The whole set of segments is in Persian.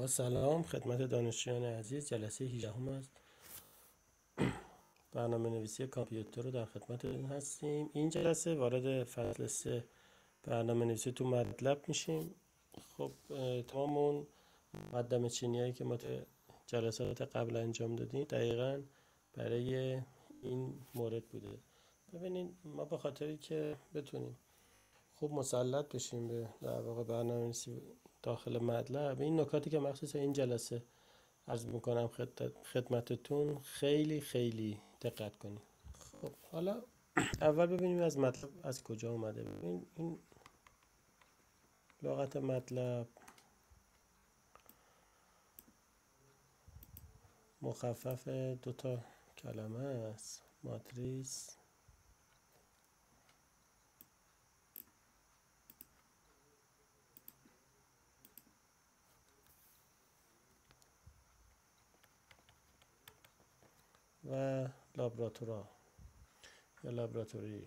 با سلام خدمت دانشجویان عزیز. جلسه 18 از برنامه نویسی کامپیوتر رو در خدمتتون هستیم. این جلسه وارد فصل 3 برنامه نویسی تو مطلب میشیم. خب تمام اون مقدمه چینی هایی که ما تو جلسات قبل انجام دادیم دقیقاً برای این مورد بوده. ببینید ما به خاطری که بتونیم خوب مسلط بشیم به در واقع برنامه‌نویسی داخل مطلب، این نکاتی که مخصوص این جلسه عرض میکنم خدمتتون خیلی خیلی دقت کنید. خب حالا اول ببینیم از مطلب از کجا اومده. ببین این لغت مطلب مخفف دوتا کلمه است: ماتریس و لابراتورا یا لابراتوری.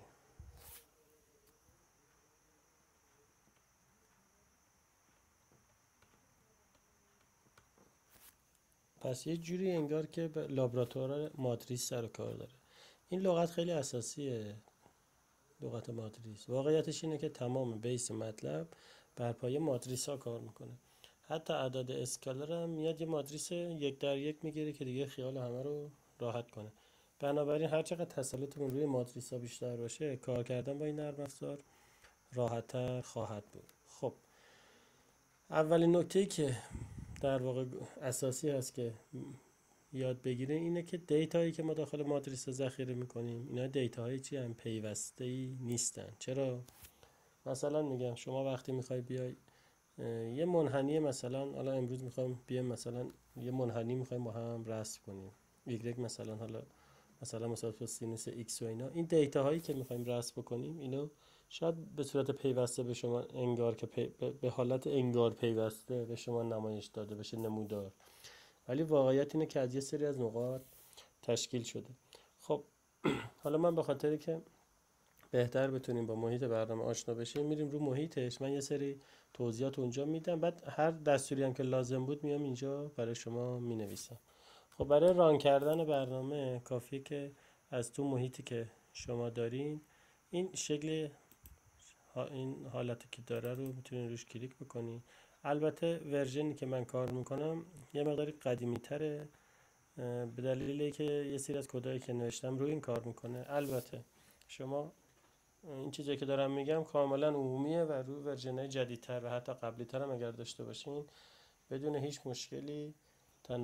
پس یه جوری انگار که به لابراتوار ماتریس سر و کار داره. این لغت خیلی اساسیه، لغت ماتریس. واقعیتش اینه که تمام بیس مطلب بر پایه ماتریس ها کار میکنه. حتی اعداد اسکالر هم میاد یه ماتریس 1 در 1 میگیره که دیگه خیال همه رو راحت کنه. بنابراین هر چقدر تسلطمون روی ماتریس ها بیشتر باشه، کار کردن با این نرم افزار راحت‌تر خواهد بود. خب اولین نکته‌ای که در واقع اساسی هست که یاد بگیریم اینه که دیتایی که ما داخل ماتریس ذخیره میکنیم اینا دیتاهایی چی هم پیوسته‌ای نیستن. چرا؟ مثلا میگم شما وقتی میخوای بیای یه منحنی، مثلا حالا امروز میخوایم بیایم مثلا یه منحنی میخوایم با هم رسم کنیم، y مثلا، حالا مثلا مساوی با سینوس x و اینا، این دیتا هایی که میخوایم رسم بکنیم اینو شاید به صورت پیوسته به شما انگار که به حالت انگار پیوسته به شما نمایش داده بشه، نمودار، ولی واقعیت اینه که از یه سری از نقاط تشکیل شده. خب حالا من به خاطری که بهتر بتونیم با محیط برنامه آشنا بشیم میریم رو محیطش. من یه سری توضیحات اونجا میدم، بعد هر دستوری هم که لازم بود میام اینجا برای شما مینویسم. خب برای ران کردن برنامه کافیه که از تو محیطی که شما دارین این شکل این حالتی که داره رو میتونین روش کلیک بکنین. البته ورژنی که من کار میکنم یه مقداری قدیمی تره، به دلیلی که یه سری از کدایی که نوشتم روی این کار میکنه. البته شما این چیزی که دارم میگم کاملا عمومیه و روی ورژن‌های جدیدتر و حتی قبلی‌تر هم اگر داشته باشین بدون هیچ مشکلی تا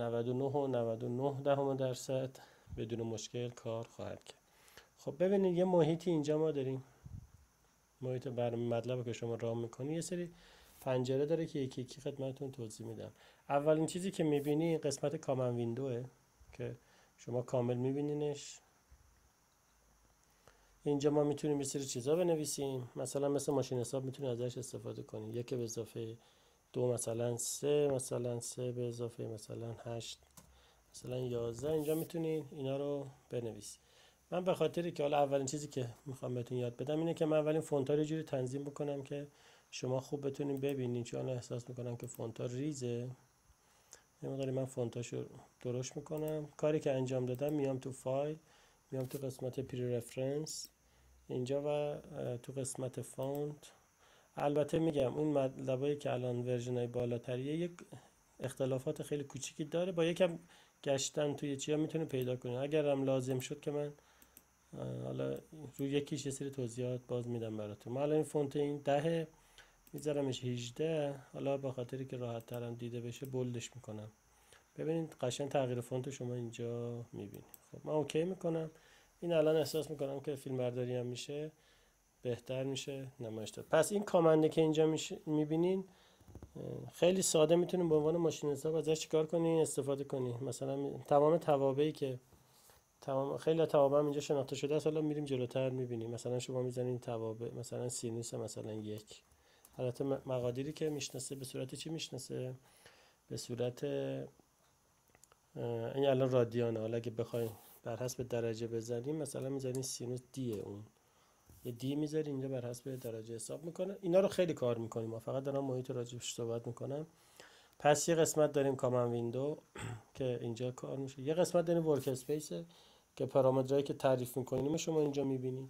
99.99% بدون مشکل کار خواهد کرد. خب ببینید یه محیطی اینجا ما داریم، محیط برنامه مطلب که شما رام میکنی یه سری پنجره داره که یکی یکی خدمتتون توضیح میدم. اولین چیزی که میبینی قسمت کامن ویندوه که شما کامل میبینینش. اینجا ما میتونیم یه سری چیزا بنویسیم، مثلا مثل ماشین حساب میتونید ازش استفاده کنید. 1 به اضافه 2 مثلا 3، مثلا 3 به اضافه مثلا 8 مثلا 11. اینجا میتونید اینا رو بنویسید. من به خاطری که حالا اولین چیزی که میخوام بهتون یاد بدم اینه که من اولین فونت‌ها رو جوری تنظیم بکنم که شما خوب بتونین ببینید، چون احساس میکنم که فونت‌ها ریزه. یه مقداری من فونتاشو درست میکنم. کاری که انجام دادم میام تو فایل، میام تو قسمت پری رفرنس اینجا و تو قسمت فونت. البته میگم اون مطلبایی که الان ورژن‌های بالاتریه یک اختلافات خیلی کوچیکی داره، با یکم گشتن توی چیا میتونه پیدا کنه. اگر هم لازم شد که من حالا روی یکیش یه سری توضیحات باز میدم براتون. من الان این فونت این 10 میذارمش 18، حالا به خاطری که راحت ترم دیده بشه بولدش میکنم. ببینید قشنگ تغییر فونت شما اینجا میبینید. خب من اوکی میکنم. این الان احساس میکنم که فیلم برداری هم میشه بهتر میشه نمایش داد. پس این کامنده که اینجا میبینین خیلی ساده میتونیم به عنوان ماشین حساب ازش چیکار کنین، استفاده کنین. مثلا تمام توابعی که خیلی توابع هم اینجا شناخته شده است، حالا میریم جلوتر میبینیم. مثلا شما میزنین توابع، مثلا سینوس مثلا 1، البته مقادیری که میشناسه به صورت چی میشناسه؟ به صورت این الان رادیانه. حالا اگه بخوایم بر حسب درجه بزنیم مثلا میزنین سینوس دی، اون یه دی میذاری اینجا بر حسب درجه حساب میکنه. اینا رو خیلی کار میکنیم، ما فقط دارم محیط راجبش صحبت میکنم. پس یه قسمت داریم کامن ویندو که اینجا کار میشه، یه قسمت داریم ورک اسپیس که پارامترهایی که تعریف میکنیم شما اینجا میبینید.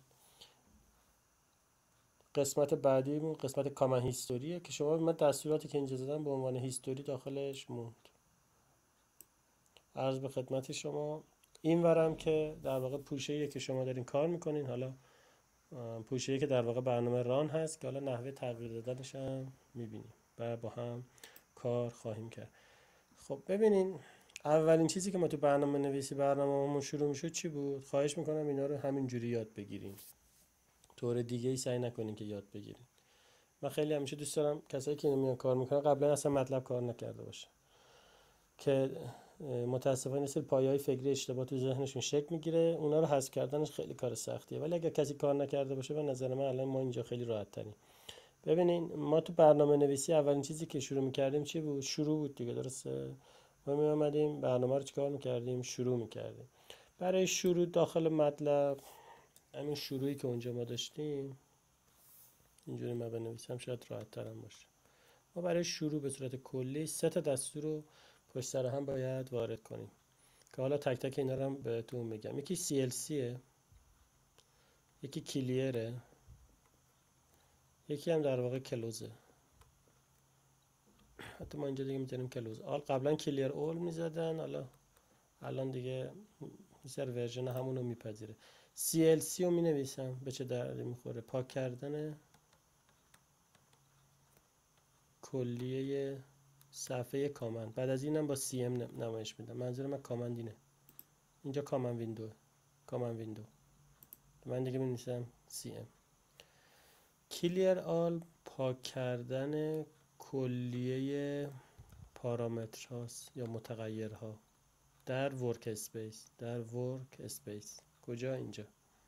قسمت بعدیمون قسمت کامن هیستوریه که شما من دستوراتی که اینجا زدم به عنوان هیستوری داخلش موند. عرض به خدمت شما این ورم که در واقع پوشه‌ایه که شما دارین کار میکنین، حالا پوشه‌ای که در واقع برنامه ران هست که حالا نحوه تغییر دادنش هم میبینیم و با هم کار خواهیم کرد. خب ببینین، اولین چیزی که ما تو برنامه نویسی برنامه‌مون شروع میشه چی بود؟ خواهش میکنم اینا رو همینجوری یاد بگیریم، طور دیگه ای سعی نکنین که یاد بگیرین. من خیلی همیشه دوست دارم کسایی که میان کار میکنن قبلا اصلا مطلب کار نکرده باشه، که متاسفانه سری پایه‌های فکری اشتباه تو ذهنشون شکل میگیره، اونا رو حذف کردنش خیلی کار سختیه. ولی اگر کسی کار نکرده باشه به نظر من الان ما اینجا خیلی راحت تریم. ببینین، ما تو برنامه نویسی اولین چیزی که شروع میکردیم چی بود؟ شروع بود دیگه، درسته؟ ما می اومدیم برنامه رو چیکار میکردیم؟ شروع میکردیم. برای شروع داخل مطلب، همین شروعی که اونجا ما داشتیم، اینجوری من بنویسم شاید راحت ترم باشه. ما برای شروع به صورت کلی 3 تا دستور رو پشت سر هم باید وارد کنیم که حالا تک تک اینا رو هم بهتون میگم. یکی CLCه، یکی کلیره، یکی هم در واقع کلوزه. حتی ما اینجا دیگه میتونیم کلوز آل، قبلا کلیر اول میزدن، حالا الان دیگه سر ورژن همونو میپذیره. CLC رو مینویسم، به چه دردی میخوره؟ پاک کردن کلیه صفحه کامند. بعد از اینم با CM نمایش میدم. منظور من کامند اینه، اینجا کامن ویندو، کامن ویندو من دیگه مینویسم CM. کلیر آل پاک کردن کلیه پارامتر هاست یا متغیرها در ورک اسپیس. در ورک اسپیس کجا؟ اینجا.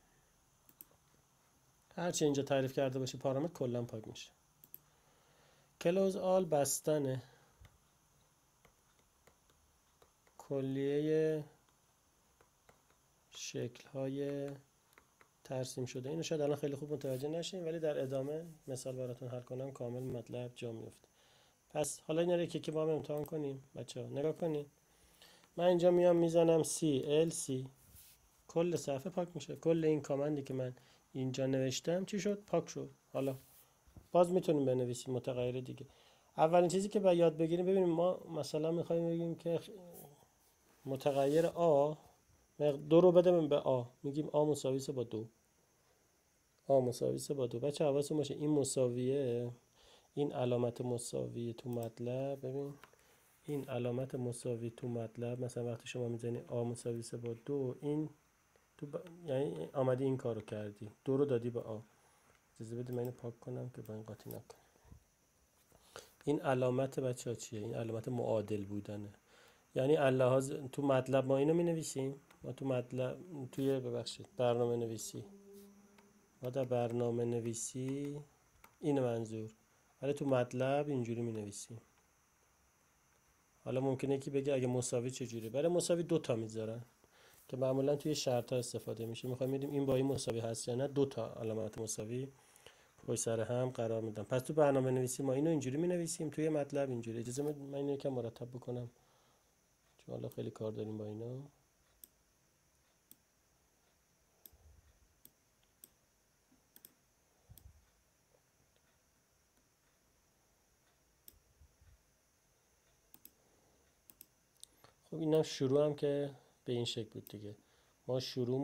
هرچی اینجا تعریف کرده باشه پارامتر کلا پاک میشه. کلوز آل بستن کلیه شکل های ترسیم شده. اینو شاید الان خیلی خوب متوجه نشین، ولی در ادامه مثال براتون حل کنم کامل مطلب جا میفته. پس حالا اینا رو یکی با هم امتحان کنیم بچه‌ها. نگاه کنین، من اینجا میام میزنم CLC، کل صفحه پاک میشه. کل این کامندی که من اینجا نوشتم چی شد؟ پاک شد. حالا باز میتونیم بنویسیم متغیر دیگه. اولین چیزی که باید یاد بگیریم، ببینیم ما مثلا میخوایم بگیم که متغیر A 2 رو بده به A، میگیم A مساوی با 2. A مساوی با 2. بچه حواستون باشه این مساویه، این علامت مساوی تو مطلب، ببین این علامت مساوی تو مطلب مثلا وقتی شما میزنی A مساوی با 2، این تو یعنی آمدی این کارو کردی، 2 رو دادی به A. اجازه بده من اینو پاک کنم که با این قاطی نکنم. این علامت بچه‌ها چیه؟ این علامت معادل بودنه. یعنی اللحاظ تو مطلب ما اینو می نویسیم، ما تو مطلب توی برنامه نویسی، ما در برنامه نویسی این منظور، ولی تو مطلب اینجوری می نویسیم. حالا ممکنه یکی بگه اگه مساوی چجوری؟ برای مساوی 2 تا میذارن که معمولا توی شرط ها استفاده میشه. میخوایم ببینیم این با این مساوی هست یا نه، 2 تا علامت مساوی پشت سر هم قرار میدم. پس تو برنامه نویسی ما اینو اینجوری می نویسیم، توی مطلب اینجوری. اجازه من اینو یکم مرتب بکنم چون حالا خیلی کار داریم با اینا. خب اینم شروع هم که به این شکل بود دیگه. ما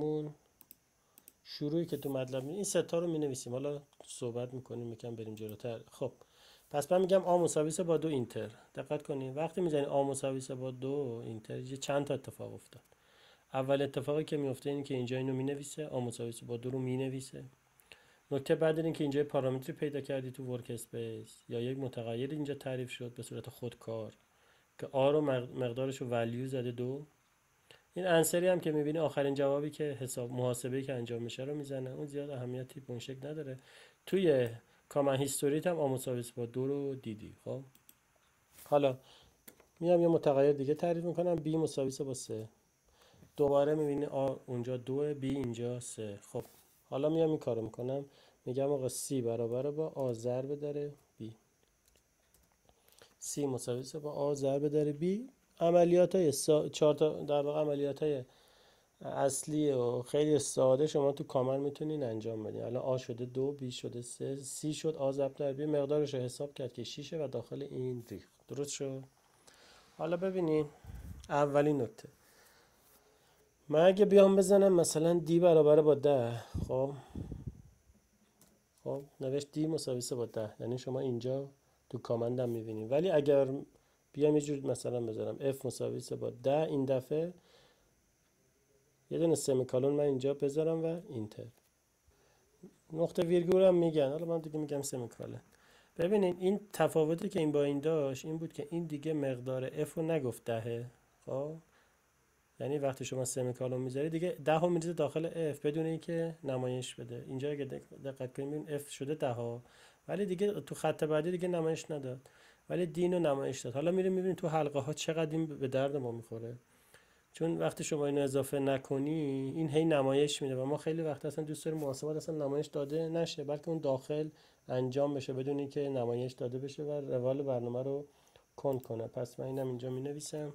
شروعی که تو مطلب این 3 تا رو می نویسیم. حالا صحبت میکنیم یکم بریم جلوتر. خب پس من میگم A مساوی با 2 اینتر. دقت کنین وقتی میزنی A مساوی با 2 اینتر یه چند تا اتفاق افتاد. اول اتفاقی که میفته اینه که اینجا اینو می نویسه، A مساوی با 2 رو می نویسه. نکته بعد اینه که اینجا پارامتری پیدا کردی تو ورک اسپیس یا یک متغیر اینجا تعریف شد به صورت خودکار که A رو مقدارش رو ولیو زده 2. این انسری هم که میبینی آخرین جوابی که حساب محاسبه‌ای که انجام میشه رو میزنه، اون زیاد اهمیتی به اون شکل نداره. توی کامن هیستوریت هم A مساوی با 2 رو دیدی. خب حالا میام یه متغیر دیگه تعریف میکنم B مساوی با 3. دوباره میبینی A اونجا 2، B اینجا 3. خب حالا میام این کارو میکنم، میگم آقا C برابر با A ضرب داره B. سی مساوی با آ ضرب در بی. عملیات های چهار تا در واقع عملیات های اصلی و خیلی ساده شما تو کامل میتونین انجام بدین. الان آ شده 2، بی شده 3، سی شد آ ضرب در بی، مقدارش رو حساب کرد که 6 و داخل این ریخت. درست شد؟ حالا ببینین اولین نکته، من اگه بیام بزنم مثلا دی برابر با 10، خب نوشت دی مساوی با 10، یعنی شما اینجا تو کامند هم میبینید. ولی اگر بیام یه جور مثلا بذارم f مساوی با 10، این دفعه یه دونه سمیکالون من اینجا بذارم و اینتر. نقطه ویرگول هم میگن، حالا من دیگه میگم سمیکالون. ببینید این تفاوتی که این با این داشت این بود که این دیگه مقدار f رو نگفت 10. خب یعنی وقتی شما سمیکالون میذاری دیگه 10 رو میریزه داخل f بدون اینکه نمایش بده. اینجا اگه دقت کنیم f شده 10، ولی دیگه تو خط بعدی دیگه نمایش نداد، ولی دین رو نمایش داد. حالا میریم میبینیم تو حلقه ها چقدر این به درد ما میخوره، چون وقتی شما اینو اضافه نکنی این هی نمایش میده و ما خیلی وقت اصلا دوست داریم محاسبات اصلا نمایش داده نشه، بلکه اون داخل انجام بشه بدون اینکه نمایش داده بشه و روال برنامه رو کند کنه. پس من اینم اینجا می نویسم.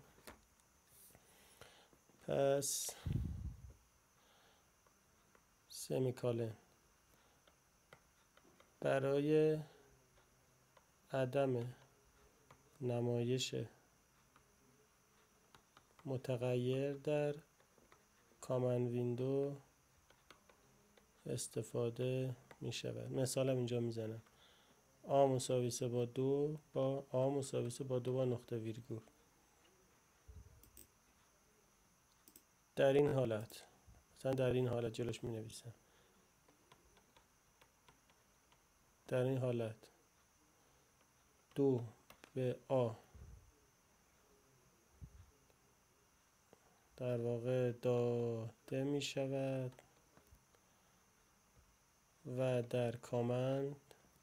پس سمیکالن برای عدم نمایش متغیر در کامن ویندو استفاده می شود. مثالم اینجا میزنم آ مساوی با 2 با آ مساوی با 2 با نقطه ویرگول. در این حالت مثلا در این حالت جلوش می نویسم، در این حالت 2 به آ در واقع داده می شود و در کامند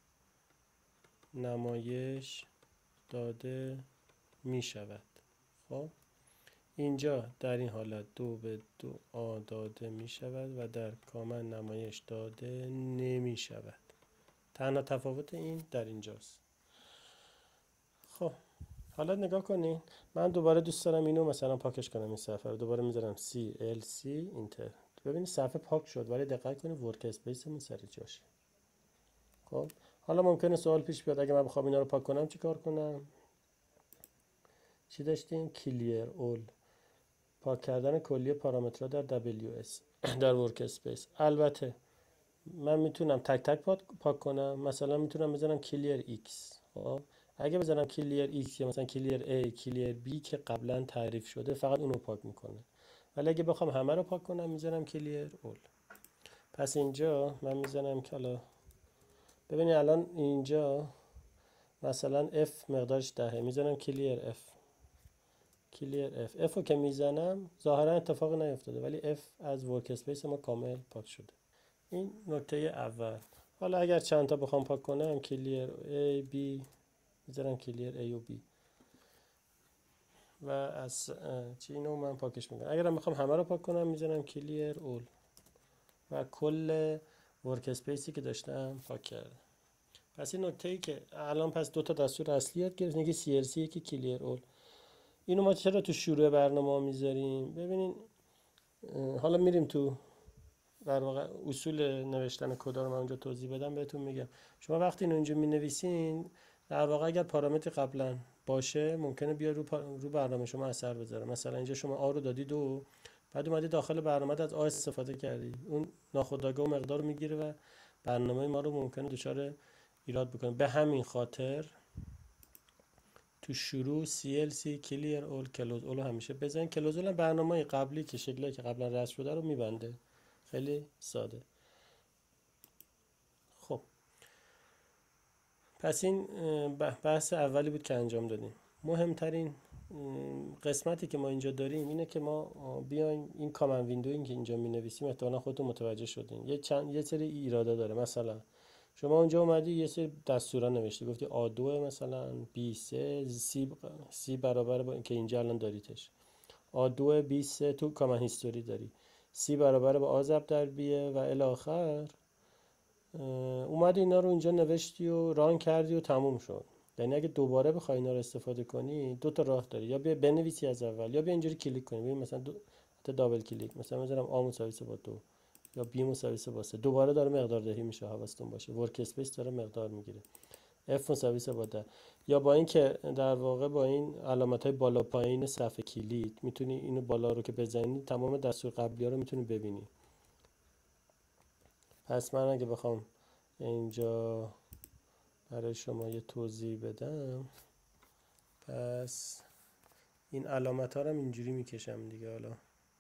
نمایش داده می شود. خب اینجا در این حالت 2 به 2 آ داده می شود و در کامند نمایش داده نمی شود. تنها تفاوت این در اینجاست. خب حالا نگاه کنین، من دوباره دوست دارم اینو مثلا پاکش کنم، این صفحه رو دوباره میذارم CLC اینتر. ببینید صفحه پاک شد، ولی دقت کنید ورک اسپیسمون سر جاشه. خب حالا ممکنه سوال پیش بیاد اگه من بخوام اینا رو پاک کنم چیکار کنم؟ چی داشتیم؟ کلیر اول، پاک کردن کلی پارامترها در WS در ورک اسپیس. البته من میتونم تک تک پاک کنم، مثلا میتونم بزنم کلیر X. خب اگه بزنم کلیر X یا مثلا کلیر A کلیر B که قبلا تعریف شده فقط اونو پاک میکنه، ولی اگه بخوام همه رو پاک کنم میزنم کلیر اول. پس اینجا من میزنم که حالا ببینید الان اینجا مثلا F مقدارش 10، میزنم کلیر F. کلیر F رو که میزنم ظاهرا اتفاق نیفتاده، ولی F از ورک اسپیس ما کامل پاک شده. این نکته اول. حالا اگر چند تا بخوام پاک کنم کلیر A B میذارم کلیر A و B و از چی اینو من پاکش میکنم. اگرم بخوام همه رو پاک کنم میذارم کلیر اول و کل ورک اسپیسی که داشتم پاک کردم. پس این نکته ای که الان پس دو تا دستور اصلی یاد گرفتیم، یکی CLC یکی کلیر اول. اینو ما چرا تو شروع برنامه میذاریم؟ ببینین حالا میریم تو در واقع اصول نوشتن کدا رو من اونجا توضیح بدم بهتون میگم. شما وقتی اینو اینجا مینویسین در واقع اگر پارامتر قبلا باشه ممکنه بیا رو برنامه شما اثر بذاره. مثلا اینجا شما آ رو دادی 2، بعد اومدی داخل برنامه از آ استفاده کردی، اون ناخودآگاه مقدار رو میگیره و برنامه ما رو ممکنه دچار ایراد بکنه. به همین خاطر تو شروع CLC کلیر اول کلوز اول همیشه بزنین. کلوز اول برنامه قبلی که شکلی که قبلا رسم شده رو میبنده. خیلی ساده. خب پس این بحث اولی بود که انجام دادیم. مهمترین قسمتی که ما اینجا داریم اینه که ما بیایم این کامن ویندویی که اینجا می نویسیم احتمالاً خودتون متوجه شدین یه سری ایرادا داره. مثلا شما اونجا اومدی یه سری دستورا نوشتی، گفتی A2 مثلا B3 C برابر با که اینجا الان داریتش، A2 B3 تو کامن هیستوری داری، C برابر با A ضرب در B و الی آخر اومدی اینا رو اینجا نوشتی و ران کردی و تموم شد. یعنی اگه دوباره بخوای اینا رو استفاده کنی دو تا راه داری، یا بیا بنویسی از اول یا بیا اینجوری کلیک کنی. ببین مثلا حتی دابل کلیک، مثلا میذارم آ مساوی با 2 یا بی مساوی با 3، دوباره داره مقدار دهی میشه، حواستون باشه ورک اسپیس داره مقدار میگیره. F مساوی با 10، یا با این که در واقع با این علامت های بالا پایین صفحه کلید میتونی اینو بالا رو که بزنی تمام دستور قبلی ها رو میتونی ببینی. پس من اگه بخوام اینجا برای شما یه توضیح بدم، پس این علامت ها رو اینجوری میکشم دیگه. حالا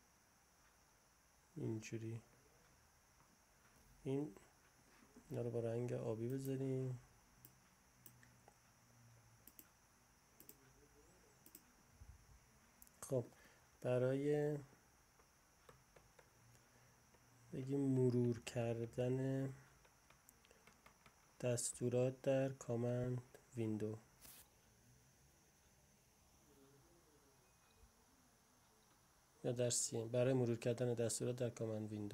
اینجوری اینا رو با رنگ آبی بذاریم. خب برای بگیم مرور کردن دستورات در کامند ویندو، یا در سی برای مرور کردن دستورات در کامند ویندو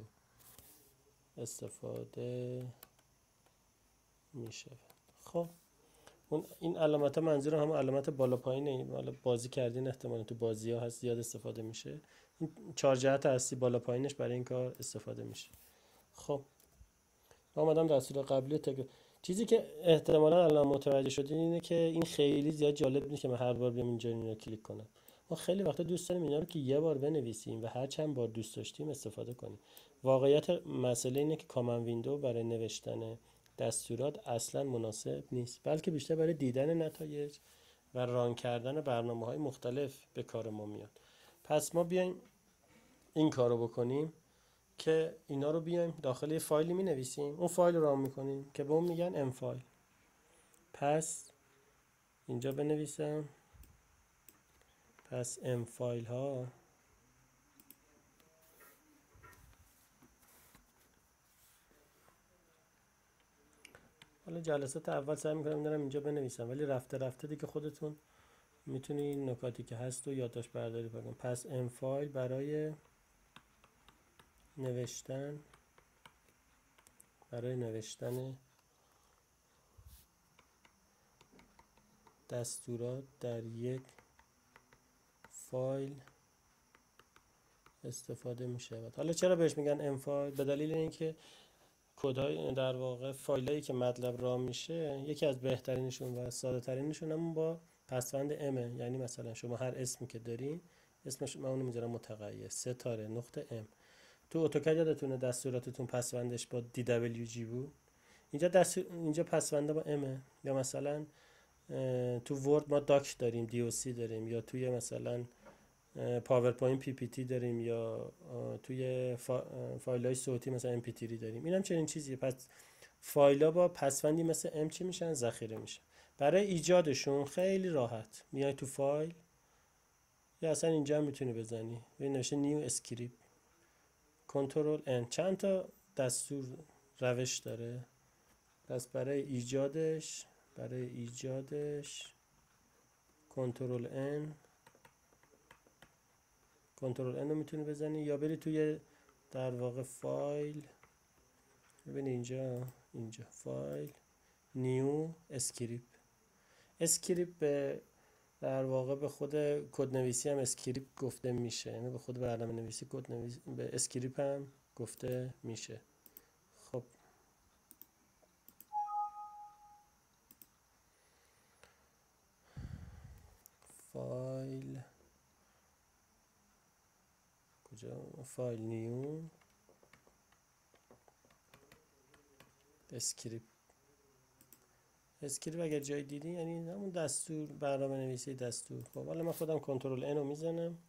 استفاده میشه. خب این علامت ها منظورم هم علامت بالا پایینه. حالا بازی کردین احتمالا تو بازی ها هست زیاد استفاده میشه. این 4 جهت اصلی بالا پایینش برای این کار استفاده میشه. خب ما اومدم دستور قبلی چیزی که احتمالا الان متوجه شدین اینه که این خیلی زیاد جالب نیست که من هر بار بیام اینجا اینو کلیک کنم. ما خیلی وقتا دوست داریم اینا رو که یه بار بنویسیم و هر چند بار دوست داشتیم استفاده کنیم. واقعیت مسئله اینه که کامن ویندو برای نوشتن دستورات اصلا مناسب نیست، بلکه بیشتر برای دیدن نتایج و ران کردن برنامه‌های مختلف به کار ما میاد. پس ما بیایم این کارو بکنیم که اینا رو بیایم داخل یه فایلی می نویسیم، اون فایل رو ران میکنیم که به اون میگن ام فایل. پس اینجا بنویسم پس ام فایل ها حالا جلسات اول سعی میکنم دارم اینجا بنویسم، ولی رفته رفته دیگه خودتون میتونی نکاتی که هست و یادداشت برداری بکنید. پس ام فایل برای نوشتن دستورات در یک فایل استفاده می شود. حالا چرا بهش میگن ام فایل؟ به دلیل اینکه کدهای در واقع فایلایی که مطلب رام میشه یکی از بهترینشون و ساده ترینشون همون با پسوند ام، یعنی مثلا شما هر اسمی که دارین اسمش من اونو میذارم متغیر ستاره نقطه ام. تو اتوکد یادتونه دستوراتتون پسوندش با DWG بود، اینجا پسونده با ام. یا مثلا تو ورد ما داک داریم DOC داریم، یا توی مثلا پاورپوینت PPT داریم، یا توی فایل های صوتی مثلا MP3 داریم. این هم چنین چیزیه. پس فایل ها با پسوندی مثل M چی میشن؟ ذخیره میشن. برای ایجادشون خیلی راحت میای تو فایل، یا اصلا اینجا هم میتونی بزنی ببین نوشته نیو اسکریپت، کنترل N، چند تا دستور روش داره. پس برای ایجادش کنترل N رو میتونی بزنی، یا بری توی در واقع فایل، ببین اینجا فایل نیو اسکریپت به در واقع به خود کدنویسی هم اسکریپت گفته میشه، یعنی به خود برنامه نویسی به اسکریپت هم گفته میشه. خب فایل کجا؟ فایل نیو اسکریپت اگر جای دیدی یعنی همون دستور برنامه نویسی دستور. خب حالا من خودم کنترل N رو میزنم،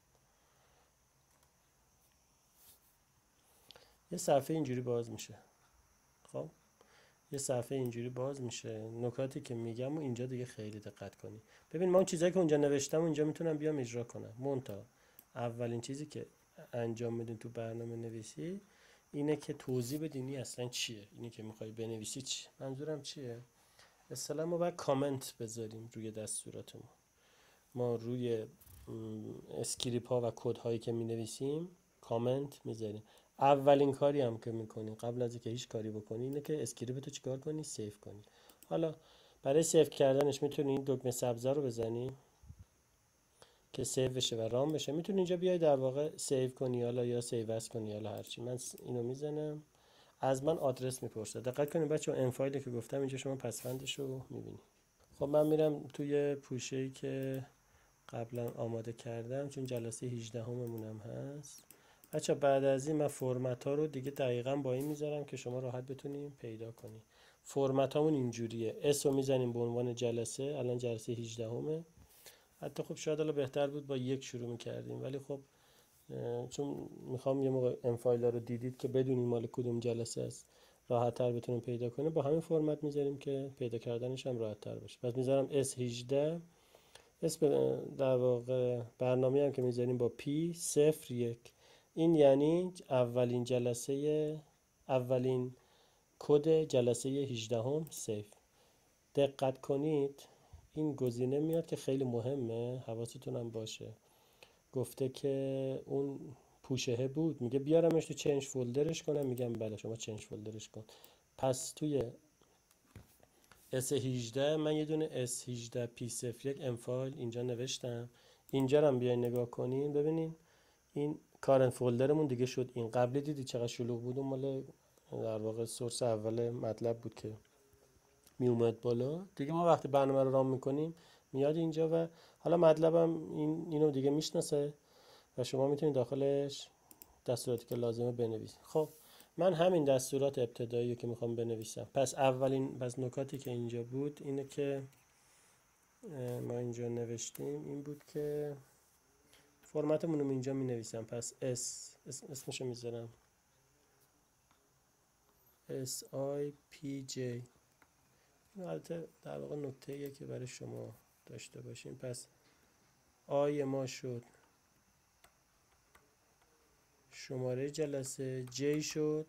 یه صفحه اینجوری باز میشه. خب یه صفحه اینجوری باز میشه. نکاتی که میگم و اینجا دیگه خیلی دقت کنی. ببین ما اون چیزایی که اونجا نوشتم اونجا میتونم بیام اجرا کنم. مونتا اولین چیزی که انجام میدین تو برنامه نویسی اینه که توضیح بدینی اصلا چیه، اینی که میخوای بنویسی چیه، منظورم چیه. اصلا ما باید کامنت بذاریم روی دستوراتمون. ما روی اسکریپ ها و کد هایی که می نویسیم کامنت میذاریم. اولین کاری هم که میکنیم قبل از اینکه هیچ کاری بکنی اینه که اسکریپت رو چیکار کنی؟ سیو کنی. حالا برای سیو کردنش میتونی این دکمه سبزه رو بزنی که سیو بشه و رام بشه. میتونی اینجا بیای در واقع سیو کنی حالا یا سیو اس کنی حالا هرچی. من اینو میزنم. از من آدرس میپرسه. دقت کنید بچه این فایلی که گفتم اینجا شما پسوندش رو میبینی. خب من میرم توی پوشه‌ای که قبلا آماده کردم چون جلسه 18 هممونم هست. بچه بعد از این من فرمت ها رو دیگه دقیقا با این میذارم که شما راحت بتونیم پیدا کنیم. فرمت هامون اینجوریه. اس رو میزنیم به عنوان جلسه. الان جلسه 18 همه. حتی خب شاید الان بهتر بود با یک شروع میکردیم ولی خب چون میخوام یه موقع این فایل رو دیدید که بدونیم مال کدوم جلسه است راحت تر بتونیم پیدا کنیم. با همین فرمت میذاریم که پیدا کردنش هم راحت تر باشه. پس میذارم S18. اسم در واقع برنامه هم که میذاریم با P01. این یعنی اولین کد جلسه 18 هم سیف. دقت کنید این گزینه میاد که خیلی مهمه، حواستون هم باشه. گفته که اون پوشهه بود، میگه بیارمش تو چنج فولدرش کنم. میگم بله شما چنج فولدرش کن. پس توی S18 من یه دونه S18 P01 انفایل اینجا نوشتم. اینجا رو هم بیاین نگاه کنین ببینین این کارنت فولدرمون دیگه شد. این قبلی دیدی چقدر شلوغ بود، مال در واقع سورس اول مطلب بود که می اومد بالا. دیگه ما وقتی برنامه رو رام میکنیم میاد اینجا و حالا مطلبم اینو دیگه میشناسه و شما میتونید داخلش دستوراتی که لازمه بنویسید. خب من همین دستورات ابتدایی که میخوام بنویسم. پس نکاتی که اینجا بود اینه که ما اینجا نوشتیم این بود که فرمتمون رو اینجا می نویسم. پس اسمشو میذارم SIPJ. این البته در واقع نکته ایه که برای شما داشته باشیم. پس آی ما شد شماره جلسه، J شد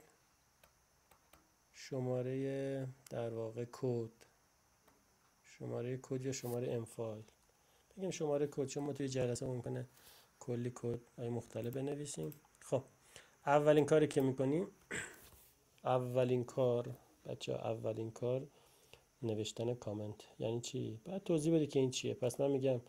شماره در واقع کد، شماره کد یا شماره انفایل. بگیم شماره کد چون ما توی جلسه ممکنه کلی کد های مختلف بنویسیم. خب اولین کاری که میکنیم اولین کار نوشتن کامنت. یعنی چی؟ بعد توضیح بده که این چیه. پس من میگم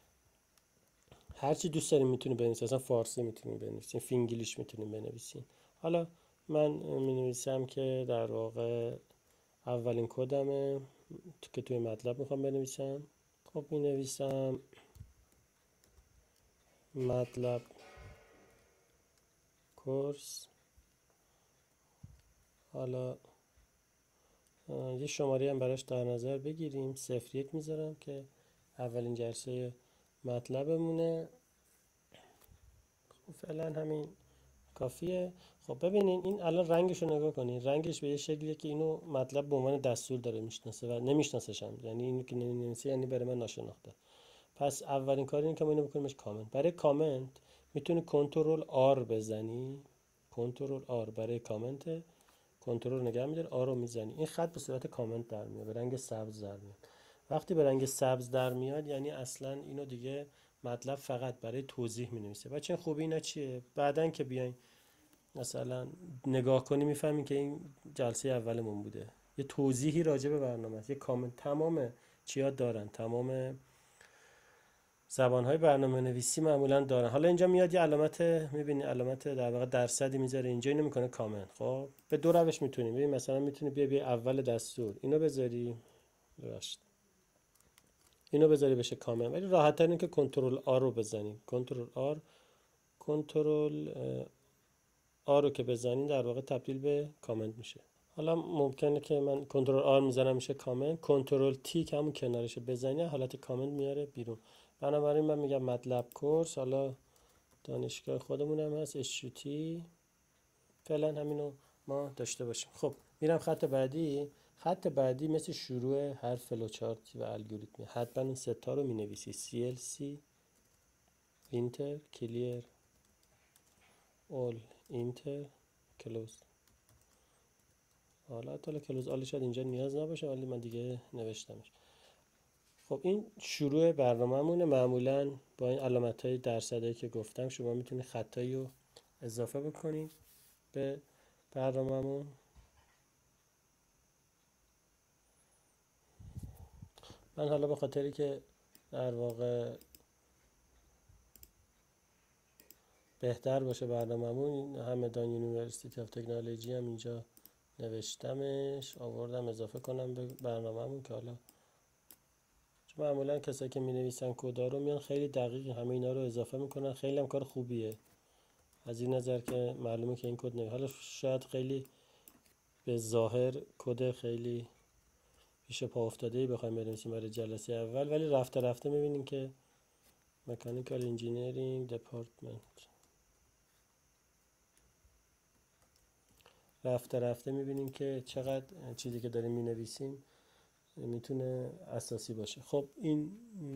هرچی دوست داریم میتونی بنویسین. اصلا فارسی میتونی بنویسین، فینگلیش میتونیم بنویسین. حالا من مینویسم که در واقع اولین کدمه که توی مطلب میخوام بنویسم. خب مینویسم مطلب کورس. حالا یه شماره هم براش در نظر بگیریم. 01 میذارم که اولین جلسه مطلبمونه. خب فعلا همین کافیه. خب ببینین این الان رنگش رو نگاه کنین. رنگش به یه شکلیه که اینو مطلب به عنوان دستور داره میشناسه و نمیشناسش هم. یعنی اینو که نمی‌نویسه یعنی برای من ناشناخته. پس اولین کار اینه که ما اینو بکنیمش کامنت. برای کامنت میتونی کنترل آر بزنی. کنترل آر برای کامنت. کنترل نگه می‌داری، آر رو میزنی. این خط به صورت کامنت در میاد، به رنگ سبز در میاد. وقتی به رنگ سبز در میاد یعنی اصلا اینو دیگه مطلب فقط برای توضیح می‌نویسه. بچه خوبی اینا چیه؟ بعدن که بیاین مثلا نگاه کنی میفهمی که این جلسه اولمون بوده. یه توضیحی راجع به برنامه است. یه کامنت تمام چیا دارن. تمام زبان‌های برنامه نویسی معمولا دارن. حالا اینجا میاد یه علامت، می‌بینی علامت در واقع درصدی میذاره اینجا، اینو میکنه کامنت. خب به دو روش میتونیم. ببین مثلا میتونی بیا اول دستور اینو بذاری، ببخشید اینو بذاری بشه کامنت، ولی راحت تر اینه که کنترل آر رو بزنی. کنترل آر رو که بزنین در واقع تبدیل به کامنت میشه. حالا ممکنه که من کنترل آر میزنم میشه کامنت. کنترل تی که همون کنارشه بزنی حالت کامنت میاره بیرون. بنابراین من میگم مطلب کورس. حالا دانشگاه خودمون هم هست HUT. فعلا همینو ما داشته باشیم. خب میرم خط بعدی. خط بعدی مثل شروع هر فلوچارتی و الگوریتمی حتما این ستا رو مینویسی. CLC اینتر کلیر اول اینتر کلوز. حالا کلوز آل شاید اینجا نیاز نباشه ولی من دیگه نوشتمش. خب این شروع برنامه‌مونه. معمولا با این علامت‌های درصدی که گفتم شما میتونید خطایی رو اضافه بکنید به برنامه‌مون. من حالا به خاطری که در واقع بهتر باشه برنامه‌مون، همدان یونیورسیتی آف تکنولوژی هم اینجا نوشتمش، آوردم اضافه کنم به برنامه‌مون که حالا چون معمولا کسایی که می‌نویسن کدا رو میان خیلی دقیق همه اینا رو اضافه میکنن، خیلی هم کار خوبیه از این نظر که معلومه که این کد حالا شاید خیلی به ظاهر کد خیلی پیش پا افتاده‌ای بخوایم بنویسیم برای جلسه اول، ولی رفته رفته می‌بینیم که مکانیکال انجینیرینگ دپارتمنت رفته رفته می‌بینیم که چقدر چیزی که داریم می‌نویسیم میتونه اساسی باشه. خب این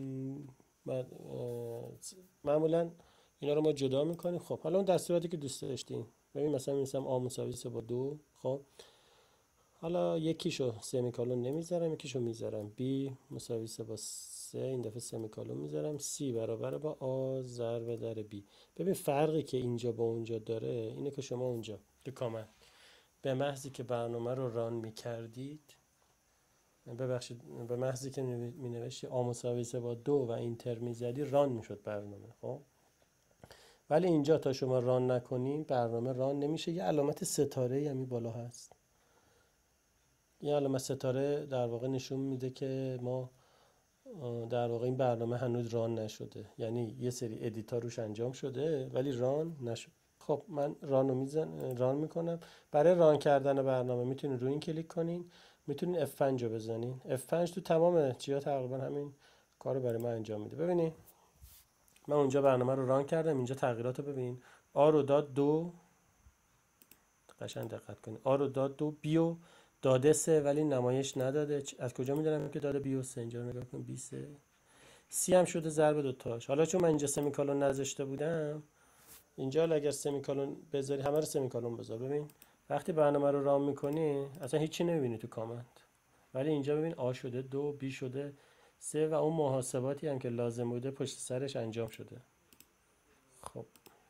معمولا اینا رو ما جدا میکنیم. خب حالا اون دستوراتی که دوست داشتیم، ببین مثلا می‌نویسم آ مساوی 3 با 2. خب حالا یکیشو سمیکالون نمیذارم، یکیشو میذارم بی مساوی 3 با 3، این دفعه سمیکالون میذارم، سی برابر با آ ضرب در بی. ببین فرقی که اینجا با اونجا داره اینه که شما اونجا تو کامنت به محضی که برنامه رو ران میکردید، ببخشید به محضی که می نوشتی آ مساوی 3 با 2 و اینتر میزدی ران میشد برنامه. خب ولی اینجا تا شما ران نکنین برنامه ران نمیشه. یه علامت ستاره همی بالا هست، یه علامت ستاره در واقع نشون میده که ما در واقع این برنامه هنوز ران نشده، یعنی یه سری ادیتا روش انجام شده ولی ران نشد. خب من ران میکنم. برای ران کردن برنامه میتونین روی این کلیک کنین، میتونین F5 رو بزنین. F5 تو تمام چیا تقریبا همین کارو برای من انجام میده. ببینید من اونجا برنامه رو ران کردم، اینجا تغییرات رو ببین. آ رو داد 2، قشنگ دقت کنید، آ رو داد 2، بیو داده 3 ولی نمایش نداده. از کجا میدونم که داده بیو 3؟ اینجا رو نگاه کن، بی 3 سی هم شده ضرب دوتاش. حالا چون من اینجا سمیکالون نذاشته بودم، اینجا اگر سمیکالون بذاری، همه رو سمیکالون بذار. ببین وقتی برنامه رو رام میکنی اصلا هیچی نمیبینی تو کامنت، ولی اینجا ببین آ شده 2، بی شده 3 و اون محاسباتی هم که لازم بوده پشت سرش انجام شده. خب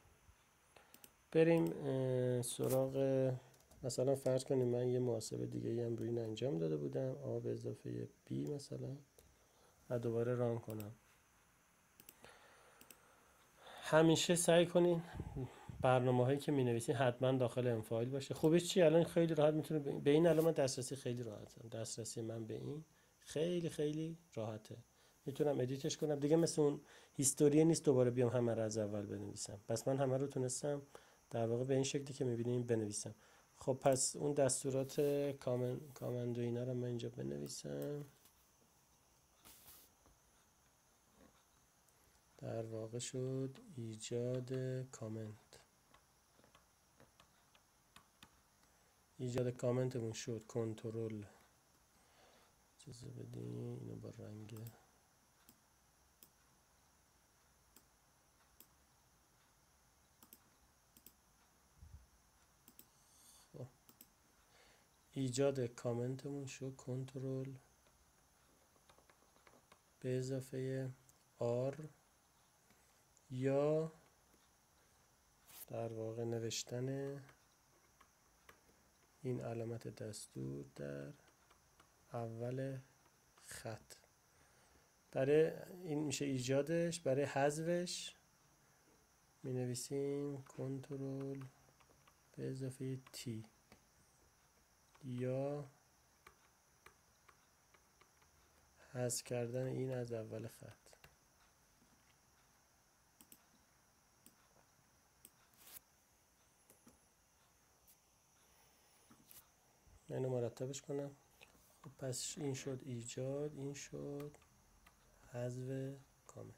بریم سراغ مثلا فرض کنیم من یه محاسبه دیگه هم روی این انجام داده بودم، آ به اضافه بی مثلا، و دوباره ران کنم. همیشه سعی کنین برنامه هایی که می نویسین حتما داخل ام فایل باشه. خوبش چی؟ الان خیلی راحت میتونه به این علامت دسترسی خیلی راحته. دسترسی من به این خیلی خیلی راحته، میتونم ادیتش کنم دیگه. مثل اون هیستوری نیست دوباره بیام همه رو از اول بنویسم. پس من همه رو تونستم در واقع به این شکلی که میبینیم بنویسم. خب پس اون دستورات کامند و اینا رو من اینجا بنویسم. در واقع شد ایجاد کامنت. ایجاد کامنتمون شد کنترل چیزی بدیم، اینو با رنگ خب. ایجاد کامنتمون شد کنترل به اضافه R یا در واقع نوشتن این علامت دستور در اول خط. برای این میشه ایجادش. برای حذفش می نویسیم کنترل به اضافه T یا حذف کردن این از اول خط. من اینو مرتبش کنم. خب پس این شد ایجاد، این شد حذف کامنت.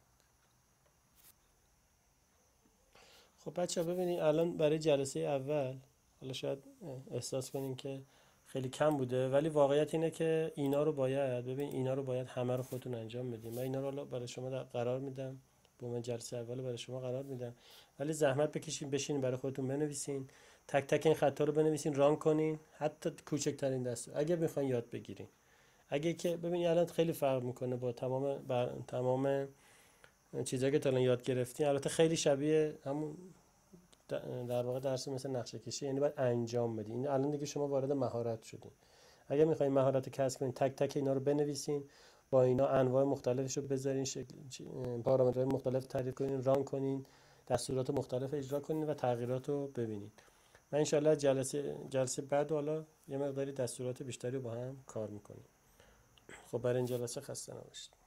خب بچه ها ببینید الان برای جلسه اول حالا شاید احساس کنین که خیلی کم بوده، ولی واقعیت اینه که اینا رو باید همه رو خودتون انجام بدین. من اینا رو برای شما قرار میدم، به من جلسه اول برای شما قرار میدم، ولی زحمت بکشین بشینین برای خودتون بنویسین، تک تک این خطا رو بنویسین، ران کنین، حتی کوچکترین دستور اگه میخواین یاد بگیرین. اگه که ببینید الان خیلی فرق میکنه با تمام چیزایی که تا الان یاد گرفتین. البته خیلی شبیه همون در واقع درس مثل نقشه کشی، یعنی باید انجام بدین. این الان دیگه شما وارد مهارت شدین. اگر میخواین مهارت کسب کنین تک تک اینا رو بنویسین، با اینا انواع مختلفش رو بذارین، پارامترهای مختلف تعریف کنین، ران کنین، دستورات مختلف اجرا کنین و تغییرات رو ببینین. من انشالله جلسه بعد حالا یه مقداری دستورات بیشتری رو با هم کار میکنیم. خب برای این جلسه خسته نباشید.